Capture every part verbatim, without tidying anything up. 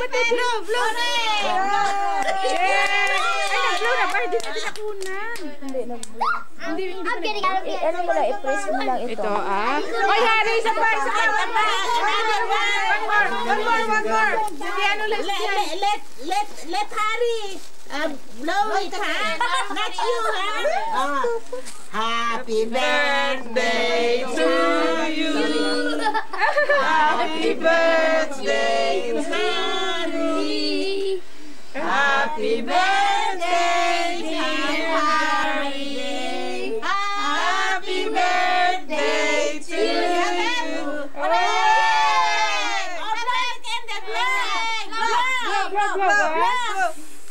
kapatid. Blue, blue. Yay! Ay, nag-blue na ba? Hindi natin nakunan. Hindi, nag-blue. Hindi, hindi pa nag-blue. Ano mo lang, i-press mo lang ito. Ito, ah. Oy, Harry, isa pa, isa pa. One more, one more, one more. Sige, ano lang. Let, let, let Harry uh, blow it, ha? Not you, ha? Uh, happy birthday to you. Happy birthday, Harry. Happy birthday, dear Harry. Happy birthday to you. Hooray! Open in the flag. Blow, blow, blow, blow.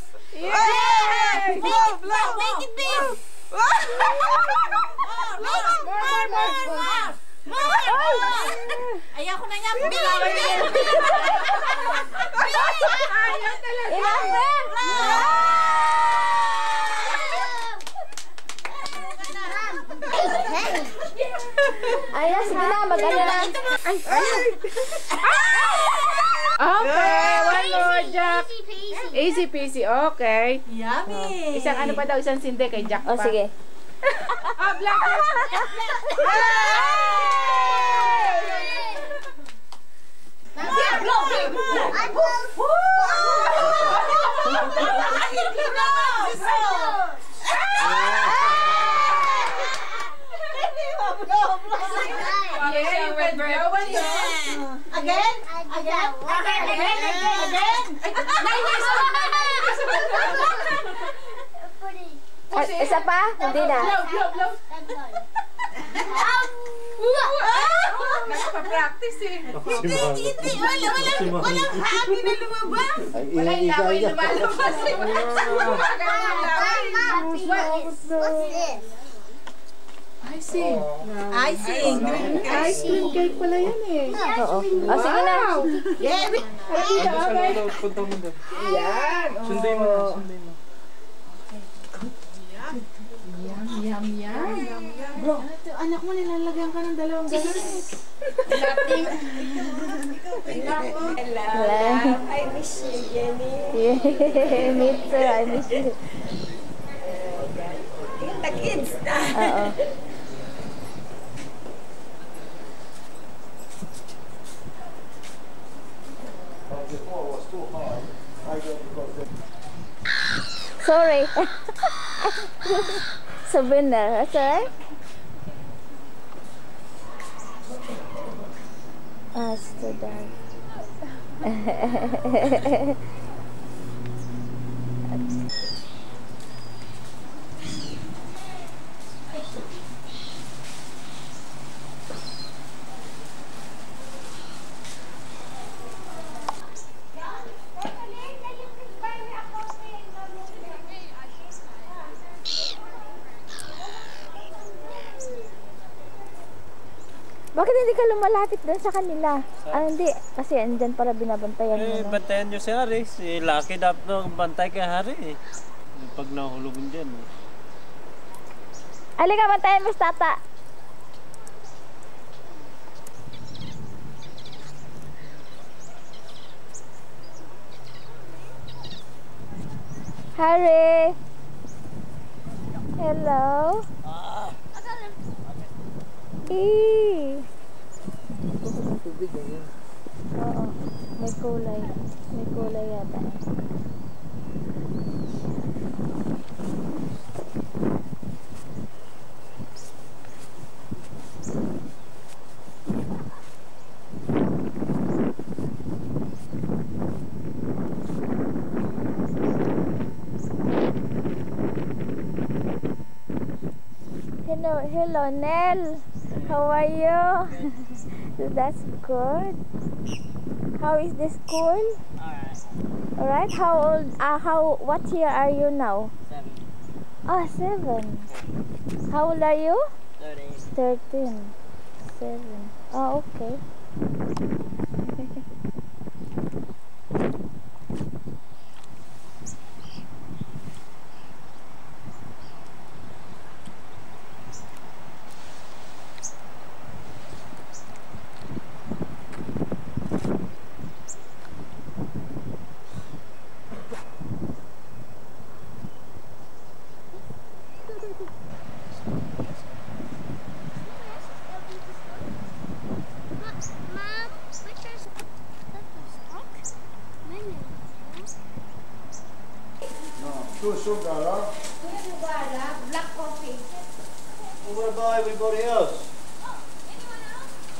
Yay! Blow, blow, make it big. More, more, more, more. Ayaw ko na niya. Bilang, bilang, bilang. Ayaw talaga. Ilang na? Ayaw, sige na. Mag-ano na. Ay, ay. Okay, one more, Jack. Easy peasy, okay. Yummy. Isang ano pa daw, isang sinde kay Jack pa. O, sige. Ah, black. Again? Again? Again? Again? Again? Ah, isa pa? Hindi na. Blow, blow, blow. Nagpa-practice eh. Hindi, hindi. Wala, wala. Walang hangin na lumabas. Wala laway lumalabas eh. Icing. Icing. Ice cream cake pala yan eh. Oo. O, sige na. Yeah. Punta mo doon. Yan. Sunday mo na, sunday mo. Yum, yum, yum. Bro, anak mo nilalagyan ka ng dalawang gano'n. Nothing. Hello. I miss you, Jenny. Yeah, me too. I miss you. The kids. Oo. Sorry. Sabrina, that's alright. Ah, it's too dark. Bakit hindi ka lumalapit doon sa kanila? Ah, hindi. Kasi andyan para binabantayan mo. Eh, No? bantayan nyo si Harry. Si Lucky dapat nang bantay kay Harry eh. Pag nahulugan dyan eh. Halika, bantayan mo si Tata. Harry! Hello? Eh. Oo. May kulay. May kulay yata. Hello, hello, Nell. How are you? That's good. How is the school? Alright. Alright. How old? Uh, how? What year are you now? Seven. Ah, seven. How old are you? Thirty. Thirteen. Seven. Oh, okay.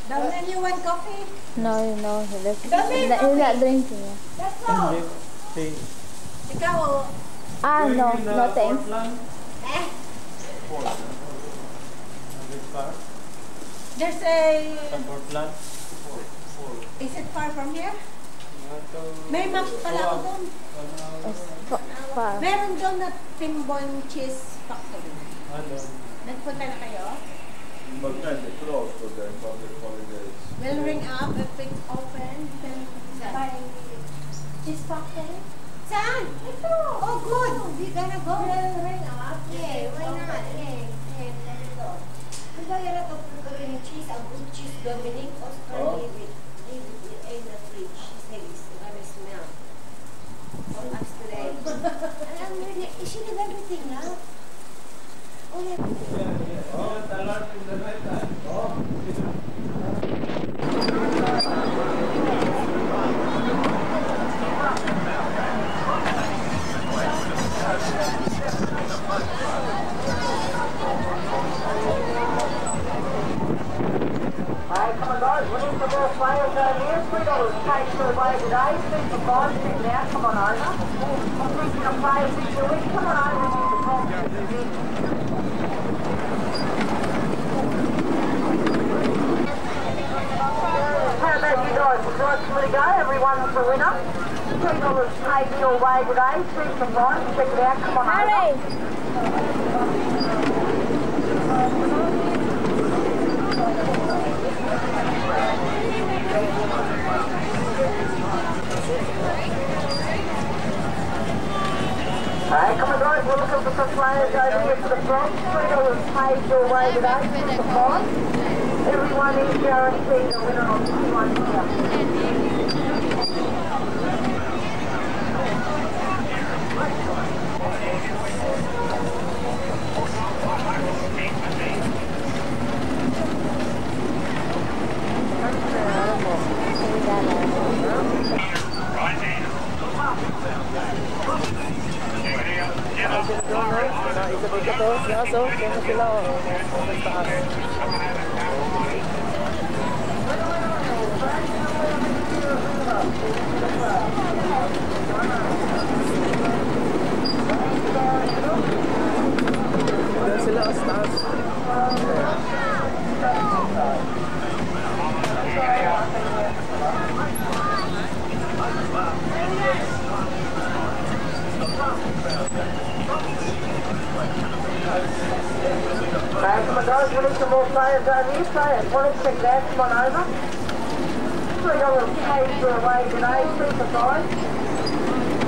Darling, you want coffee? No, no, let's, Dami, he's not, he's not drinking. Yeah. Let's go. Hindi. Si... Ikaw, oh. Ah, no, Going in, no uh, thanks. Portland? Eh, Portland. Is it far? there's a... Sa Portland? Is it far from here? Ito- May map pala ako doon. Pa, pa. Meron doon na Timbon Cheese Factory. Ano? Nagpunta na kayo? But then they close for the public holidays. We'll ring up if it's open. Then buy cheese factory. Saan? Ito. Oh, good. We gonna go. We'll ring up. Yeah, why not? Yeah, yeah, let it go. Kaya na kapag ka rin yung cheese, ang good cheese, Dominic, Oscar, Oh. leave it. Leave it in the fridge. She said it's gonna smell. From us today. And I'm really, she did everything now. Only Alright, come on guys, we need some more players down here. Three dollars takes your way today. Six for five, six now, come on over. I'm thinking of players this week. Come on over and use the top. How about you guys? Would you like to go? Everyone's the winner. Three dollars takes your way today. Six for five, check it out, come on over. Harry! Alright, come on guys, we're looking for some players over here for the front. Three dollars paid your way today, six for five. Everyone is guaranteed a winner on this one here. Alright, come on guys, we need some more players over here. Players, want to check it out, come on over. Three dollars paid your way today, two for five.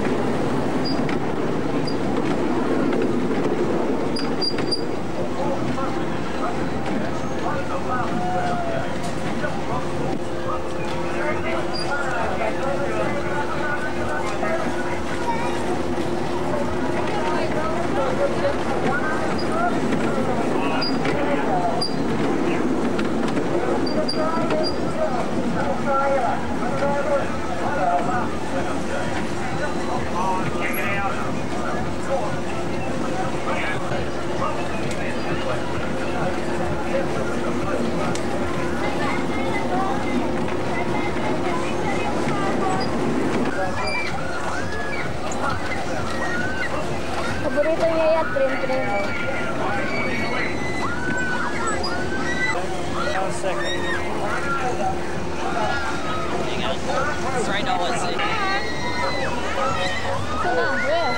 Paborito niya yan, trim-trim. One second. Three dollars. Ito na, where?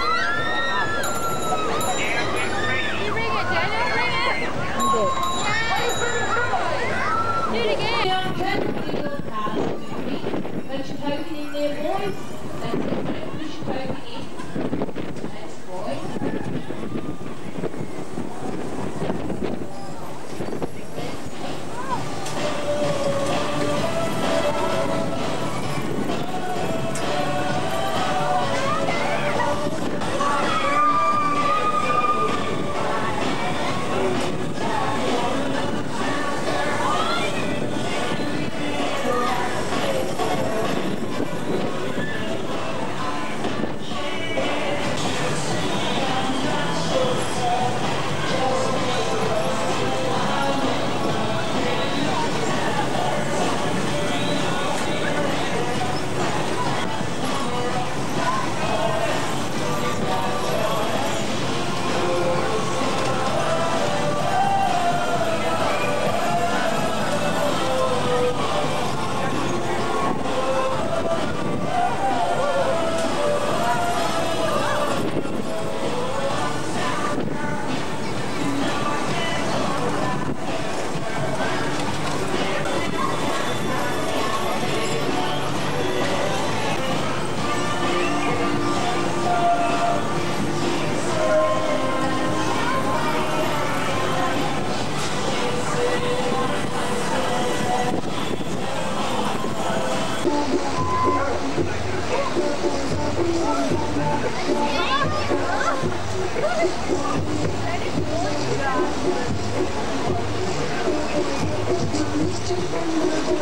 You ring it, Daniel, ring it. Hindi. Do it again. Perfectly your card. Put your token in there, boys. That's it. Push your token in. That's boy.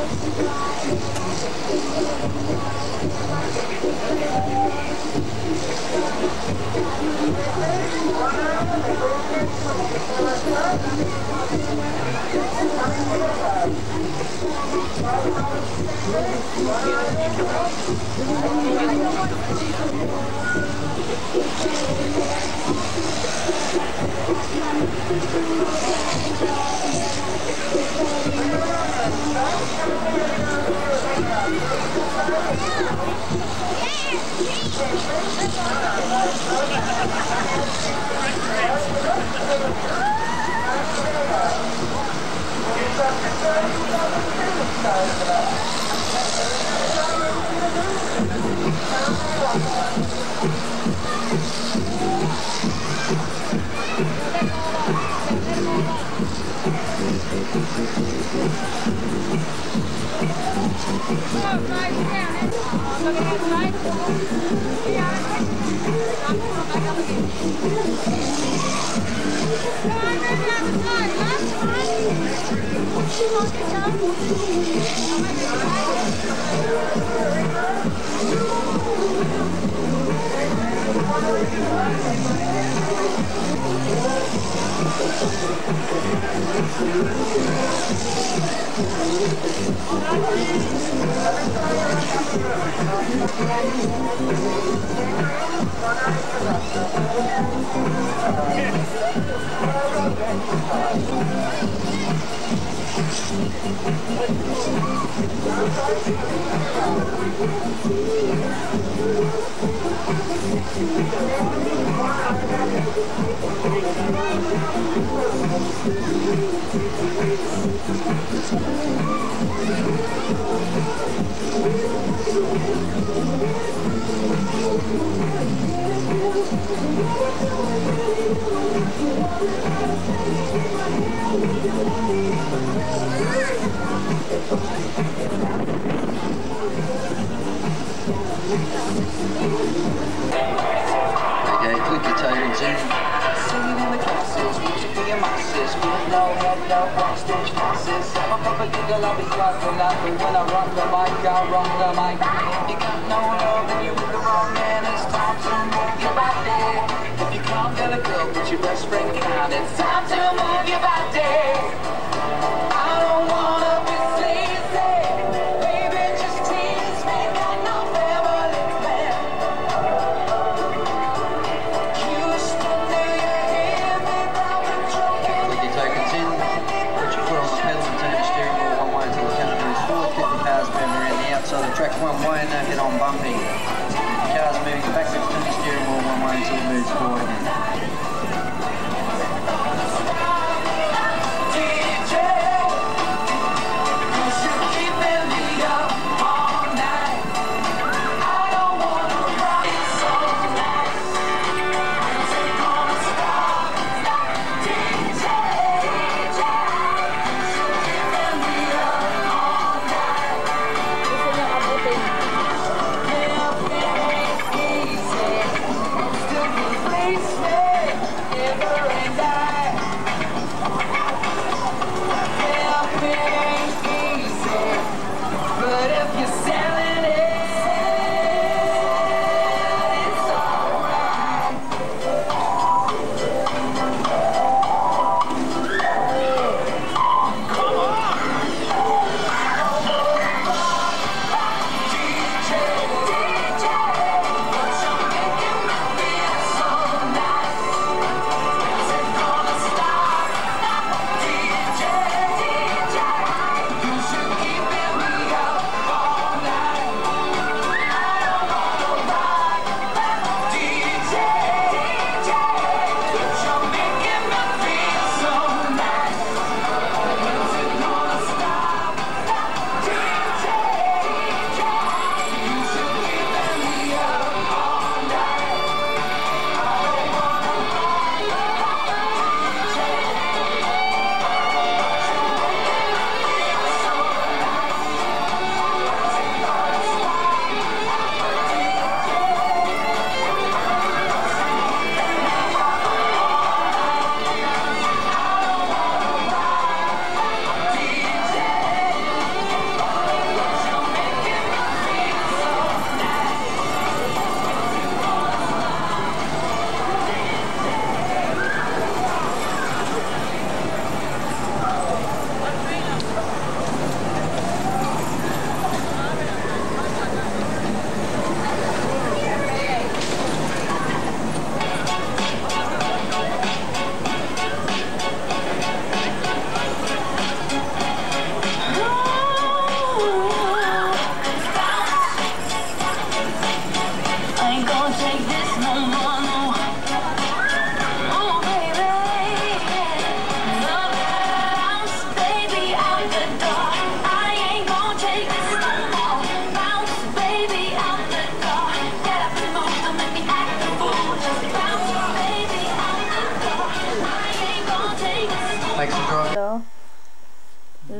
Okay, click your totals in. Singing in the classes, music for your masses. With no head, no backstage passes. I'm a proper giggle, I'll be glad for that. But when I rock the mic, I rock the mic. You got no love when you're with the wrong man. It's time to move your body. If you can't get a girl, but your best friend can. It's time to move your body. I don't wanna be sleazy. Baby, just tease me. Got no family plan. Track one way and now get on bumping. Cars moving backwards, turn the steering wheel one way until it moves forward again. D J, cause you're keeping me up all night. I don't wanna ride it so nice. Take on a stop, D J, cause you're keeping me up all night. Please,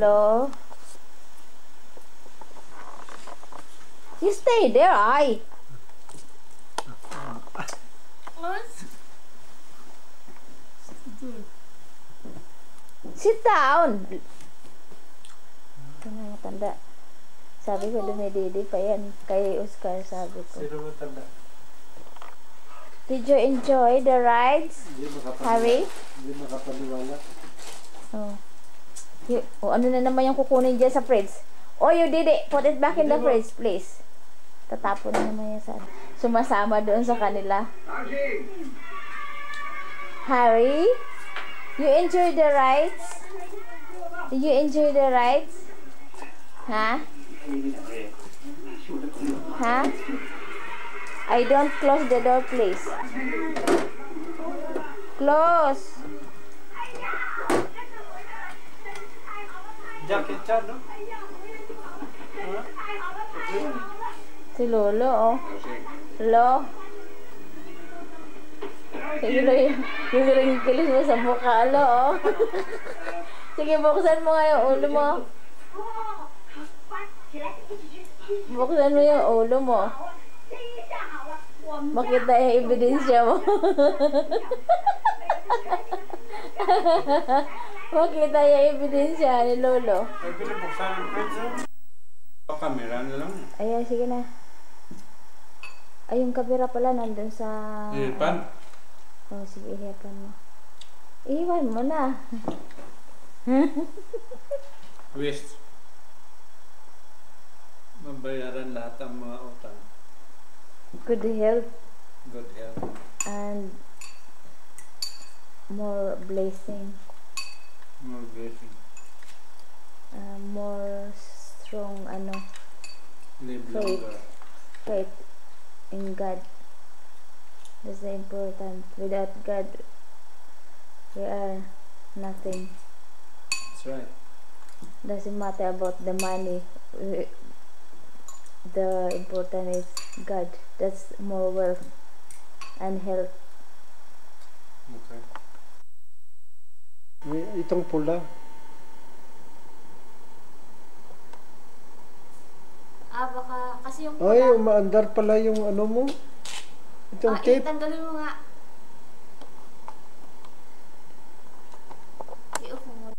Lolo. You stay there, ay. Sit down. Ito na matanda. Sabi ko, dumididi pa yan. Kay Oscar, sabi ko. Sino matanda? Did you enjoy the rides, Harry? Hindi makapaniwala. Oh. You, oh, ano na naman yung kukunin dyan sa fridge? Oh, you did it. Put it back in the fridge, please. Tatapon na naman yan sa... Sumasama doon sa kanila. Harry? You enjoy the rides? Did you enjoy the rides? Ha? Ha? I don't close the door, please. Close. Jacket siya, no? Si Lolo, oh. Lolo. Sige, yung, yung ringkilis mo sa mukha, lo, oh. Sige, buksan mo nga yung ulo mo. Buksan mo yung ulo mo. Makita yung ebidensya mo. Makita yung ebidensya ni Lolo. Ay, pinabuksan ang fridge, oh. Camera na lang. Ayan, sige na. Ay, yung kamera pala nandun sa... Ipan? Oh, sige, ihipan mo. Ihipan mo na. Waste. Mabayaran lahat ang mga utang. Good health Good health. and more blessing. More blessing. Uh, more strong, ano, Live Faith. longer. faith in God. That's the important. Without God, we are nothing. That's right. Doesn't matter about the money. We, the important is God. That's more wealth and health. Okay. May itong pula. Ah, baka kasi yung Ay, umaandar pala yung ano mo. Itong ah, tape. itanggalin mo nga. I-off mo muna.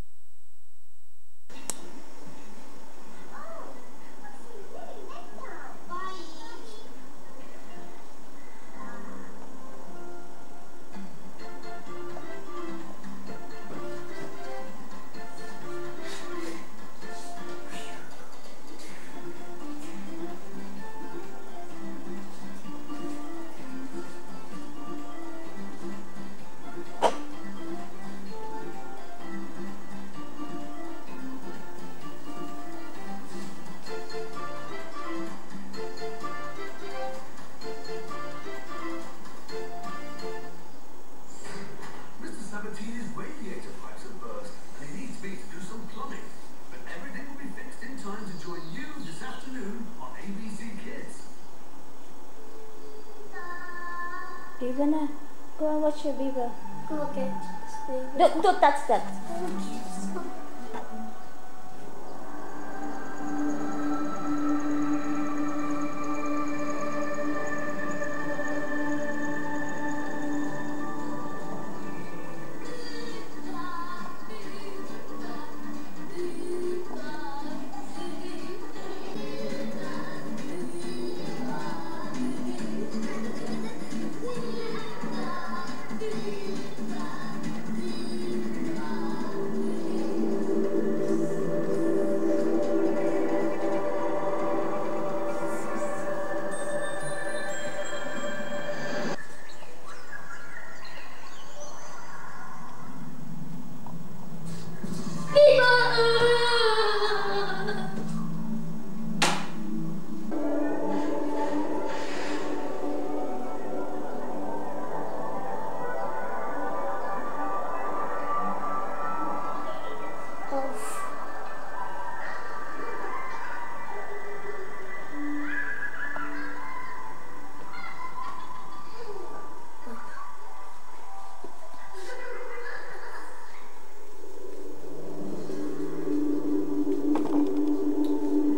Viva na. Go and watch your Viva. Okay. Don't, don't touch that.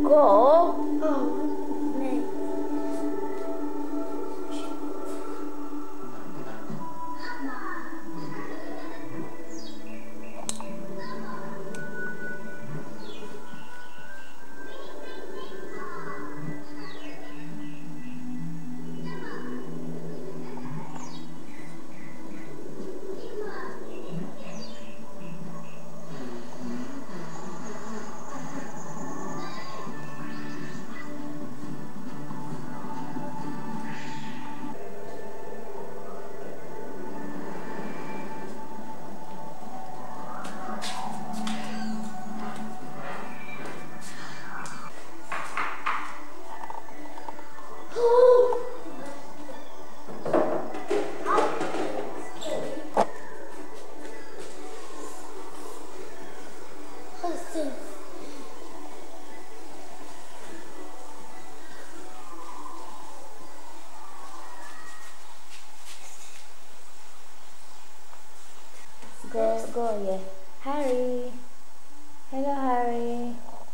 Go. Oh, nee. Go, go, yeah. Harry. Hello, Harry.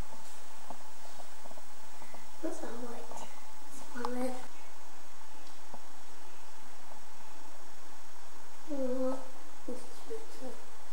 What's that white? Smell it. Oh, this is better.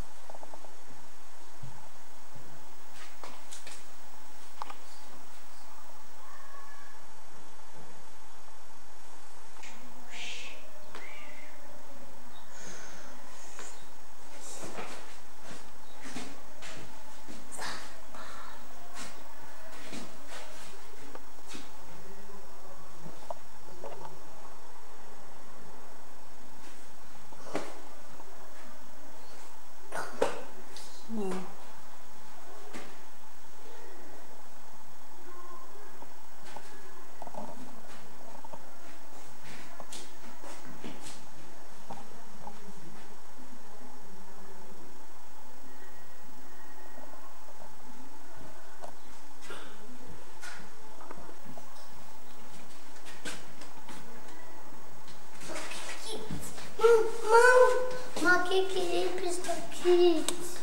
Mom, Mom, Kiki, is the kids.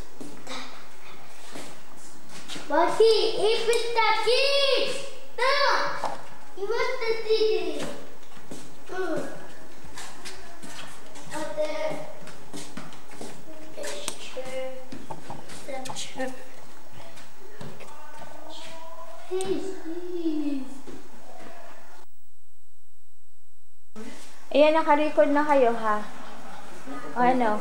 Maki, is the kids. No, you want the kids. Mm. Out there. This chair. That chair. Please, please. Ayan, naka-record na kayo, ha? O ano?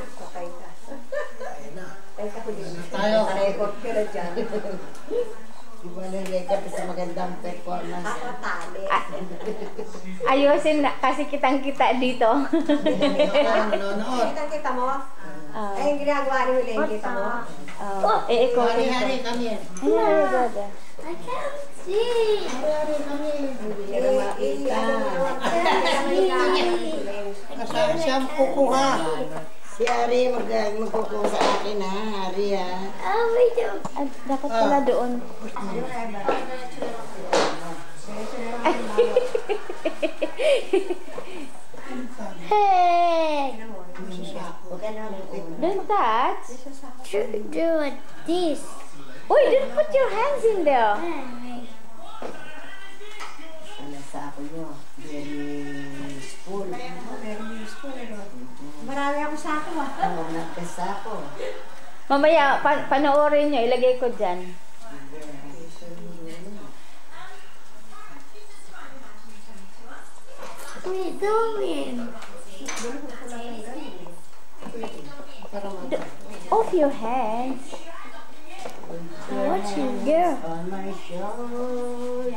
Tayo, record ka na dyan. Iba na record sa magandang performance. Ah, ayusin na, kasi kitang-kita dito. Manonood. Kita mo? Ah. Ay, yung ginagawa ni William, kita mo? Oh, eh, ikaw Hari, rin hari, ko. come here. Ay, hari, brother. I can't see. Hari, come here. Hindi na makita. Saan siyang kukuha? Si Hari mag magkukuha sa akin, ha? Hari, ha? Oh, wait. Oh. Ah, dapat pala doon. Hey. Don't touch. Do, do it this. Uy, don't put your hands in there. Ano sa ako nyo? Very full. Marami ako sa ako ah. Oo, nagkasako. Mamaya, pa panoorin nyo. Ilagay ko dyan. What are you doing? D- off your hands. What you do? On my shoulder.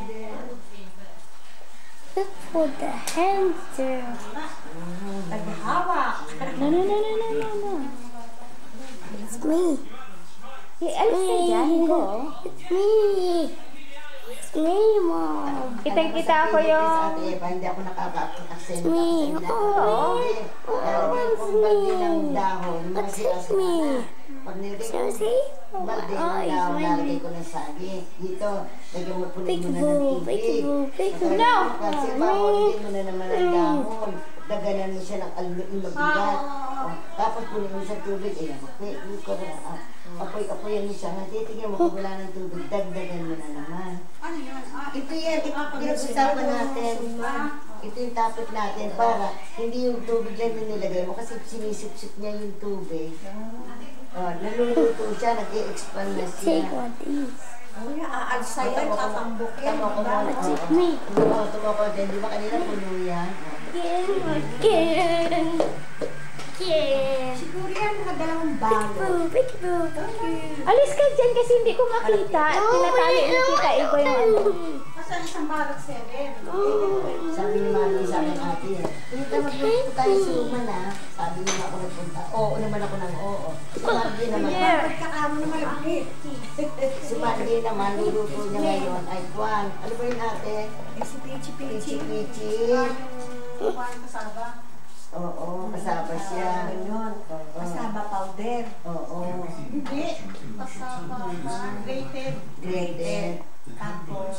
Look for the hamster. Naghahawak. No, no, no, no, no, no, no. It's me. Eh, alis ka dyan. Go. It's me. It's me, Mom. Kitang-kita ko yung... Ate Eva, hindi ako nakaka-accent. Me. Oh, Lagi kong balde ng dahon. What's it me? Pag nilagay ko, Susie? balde Oh, ng it's dahon, my nalagay ko ng sagi. Dito, lagyan mo punin mo na ng Peekaboo, tubig. peekaboo, peekaboo. No! Kasi babawalin mo na naman ang dahon. Daganan mo siya ng alumin mabigat. Oh, tapos punin mo sa tubig. Ayan, okay, ko na. ah, Apoy-apoyan mo siya. Titigyan mo kung wala ng tubig, dagdagan mo na naman. Ano yun? Ito yan, ito pinag-usapan natin. Ito yung topic natin para hindi yung tubig lang na nilagay mo kasi sinisip-sip niya yung tubig. Oh, naluluto siya, nag-i-expand na siya. Take one these. Uy, aalsa yan, tatambok yan. Tama ko mo. Take me. Oo, tumako din. Di ba kanina puno yan? Again, again. Again. Siguro yan, mga dalawang balo. Peekaboo, peekaboo. Alis ka dyan kasi hindi ko makita. Tinatali ko kita. Iba yung ano. Asa isang balot seven? Sabi ni Mami sa akin ate eh. Pinita magluto tayo sa Uman ah. Sabi niya ako nagpunta. Oo naman ako ng oo. Si Margie naman. Pagkakamo naman ang hit. Si Margie naman, luluto niya ngayon ay Juan. Ano ba yun ate? Eh, si Pichi Pichi. Pichi-pichi. Kuhaan kasaba. Oo, kasaba siya. Ganyan. Kasaba powder. Oo. Hindi. Kasaba pa. Grated. Grated. Tapos.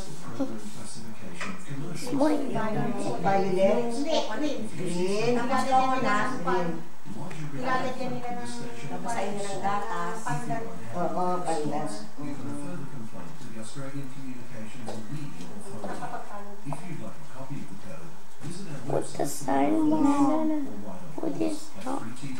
Violet. Hindi. Green. Green. Tapos coconut. Green. Nilalagyan nila ng tapos ayun nila ng gatas. Pandan. Oo, pandan. Put the sign on. What is that?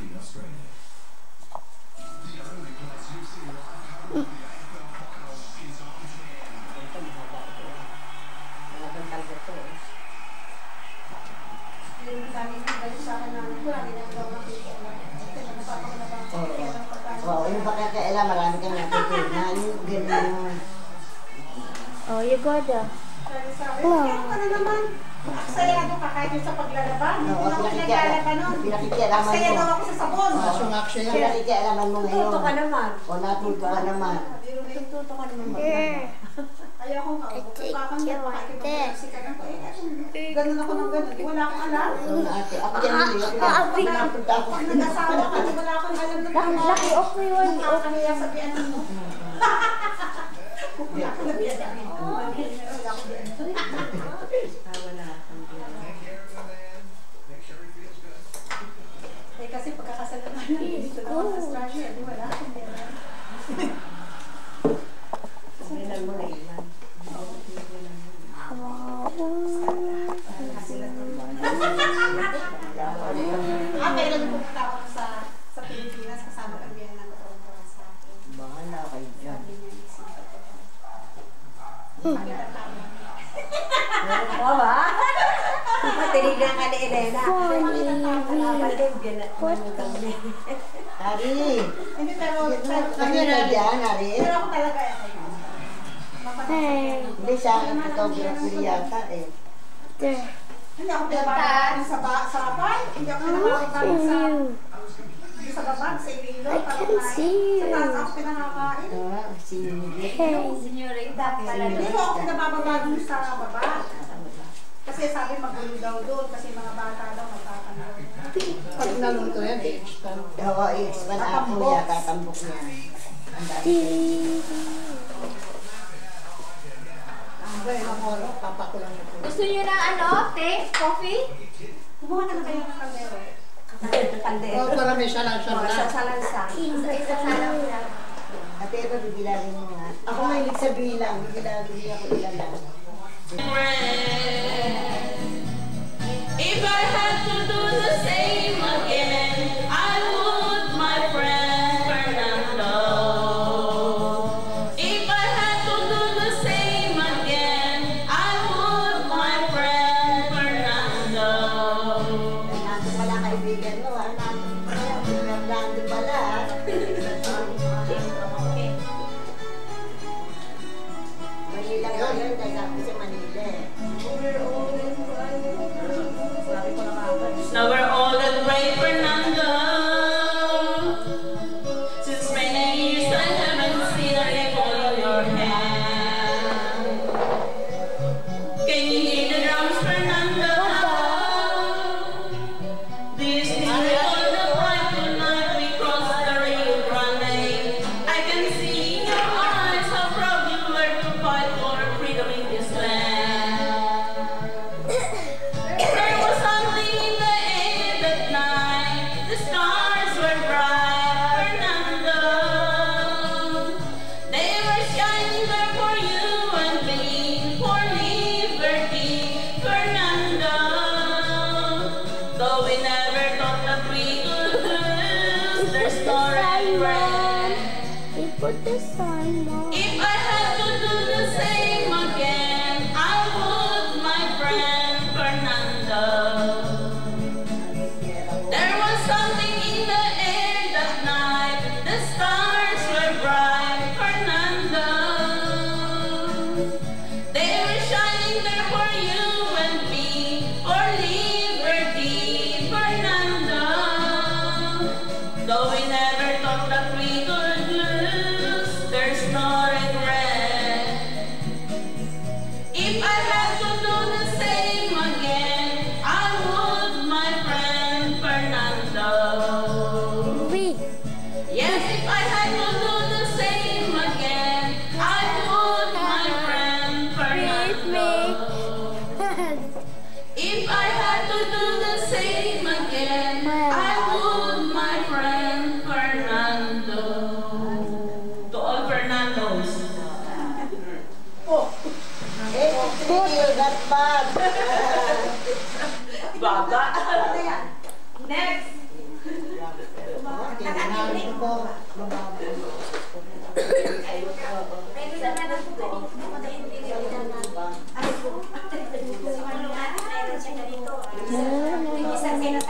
Oo, yung pakakaila, marami kang natutunan. Ganun yun. Oh, you got that. Wow. Ano naman? Sayado ka kahit yung sa paglalaban. Hindi Oo, na ako pinakikialaman. pinaglalaban nun. Pinakikialaman Saya mo. daw ako sa sabon. Pinakikialaman mo ngayon. Tuto ka naman. O, natuto ka naman. Tuto ka naman. Ayaw kong kaubok. Kakangyan pa kayo ka na. Ganun ako ng ganun. Wala akong alam. Oo, ate. Ako yan yun. Ako pinapunta ako. Pag nag-asawa ka, wala akong alam na Laki, laki, okay yun. Okay kaya yan. sabihan mo. Wala akong labihan. Wala akong labihan. Eh kasi pagkakasalaman na dito na ako sa Australia, di wala akong meron. Kailan mo na ilan? Ah, kailan mo pumunta ako sa sa Pilipinas kasama kang biyan ng katawan sa akin. Bahala kayo dyan. Sabi niya, isip ko. Oo ba? Tinignan ka ni Elena. Hari! Hindi, pero Kami na dyan, Hari. pero ako talaga eh. Hey. Hindi siya ang photographer yata eh. There. Hindi ako pinababa sa ba sa bahay. Hindi ako pinababa sa sa baba, sa ililo. I can see Sa you. taas ako pinakakain. Ah, si Hey. Senyorita, pala Hindi ko ako pinababa dun sa baba. Kasi sabi magulo daw doon kasi mga bata daw magtatanong. Pag naluto yan, i-expand. Oo, i-expand ako yata, tambok niya. Ang dami. Gusto niyo ng ano? Tea? Coffee? Kumuha ka na kayo ng kaldero. Kaldero. Oo, para may salang-salang. Sasalansa. Isa sana ko lang. Ate, ito, bibilangin mo nga. Ako mahilig sa bilang, bibilangin niya ako ilalang. If I had to do the same again, I would, my friend Fernando. If I had to do the same again, I would, my friend Fernando. Nandun pala kaibigan mo, ha? Nandun pala, ha? Manila ngayon, dahil sabi sa Manila eh. Sabi ko lang If I had to do the same again, I would, my friend Fernando. There was something in the air that night, the stars were bright, Fernando. They were shining there for you and me, for liberty, Fernando. Though we never thought that we could lose, there's no regret. If I had to do the same again, I would, my friend Fernando. Yes, if I had to do the same again, I would, my friend Fernando. If I had to do the same again, I would, my friend Fernando. To all Fernandos. Oh, eighty-three, not bad. Baba. Next. Kailangan ko mababa.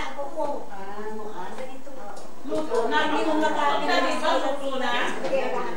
Luto na, hindi mo nakain na dito. Luto na.